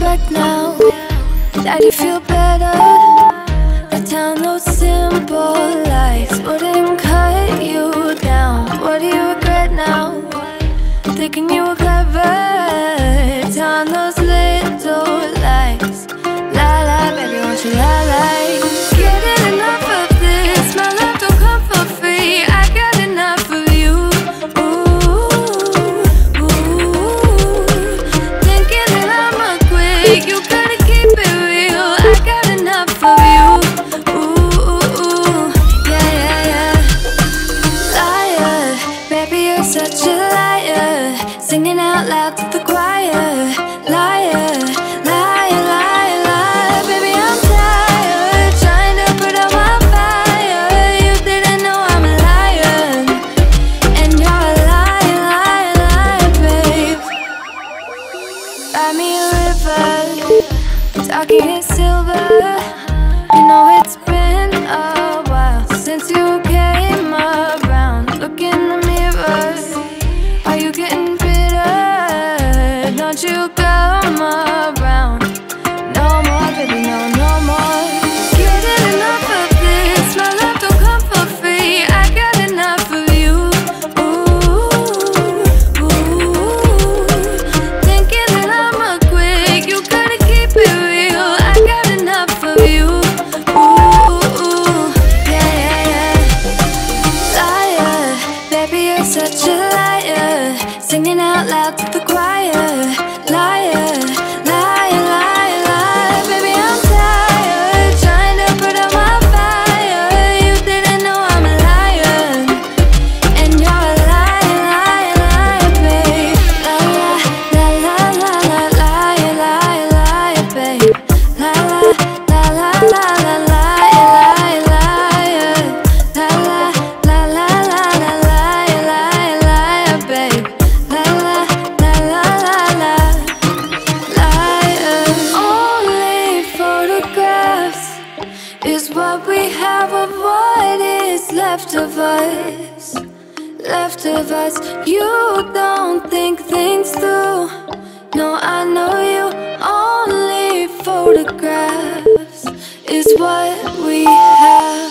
reflect now that you feel better? The town, those simple lies wouldn't cut you down. What do you regret now? Thinking you were clever. Telling those little lies. Lie, lie, baby, won't you lie, lie? Getting enough of this. My love don't come for free. I got enough of you. Ooh, ooh. Thinking that I'ma quit. You gotta keep it real. I got enough of you. Ooh, yeah, yeah, yeah. Liar, baby, you're such a liar. Singing out loud to the choir. Liar, liar, liar, liar. Baby, I'm tired, trying to put out my fire. You didn't know I'm a liar, and you're a liar, liar, liar, babe. Buy me a river, talking in silver. You know it's been a while since you came around. Look in the mirror, are you getting bitter? Don't you come around no more, baby, no, no more. Getting enough of this. My love don't come for free. I got enough of you. Ooh, ooh. Thinking that I'ma quit. You gotta keep it real. I got enough of you. Ooh, yeah, yeah, yeah. Liar, baby, you're such a liar. Singing out loud to the choir. Liar, liar, liar, liar. Baby, I'm tired, trying to put out my fire. You didn't know I'm a liar, and you're a liar, liar, liar, babe. La la la la la la, liar, liar, liar, babe. La la la la la la, liar, liar, liar. La la la la la la, liar, liar, liar, babe. La la la la la la, liar. Only photographs is what we have of what is left of us. Left of us. You don't think things through. No, I know you. Only photographs is what we have.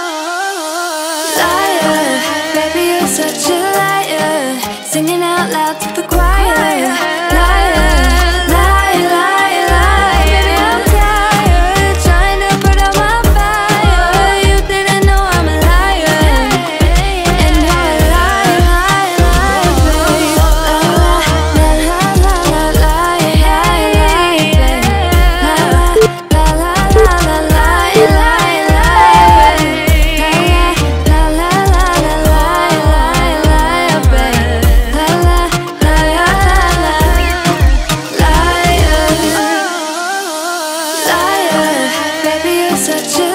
Liar, baby, you're such a liar. Singing out loud to the choir. Liar, liar, liar, liar. Baby, I'm tired, trying to put out my fire. You didn't know I'm a liar, and you're a liar, liar, liar, babe. La la la la la, liar, liar, liar, babe. La la la la la, liar, liar, liar, babe. La la la la la, liar, liar, liar, babe. La la la la la, liar, liar, baby, you're such a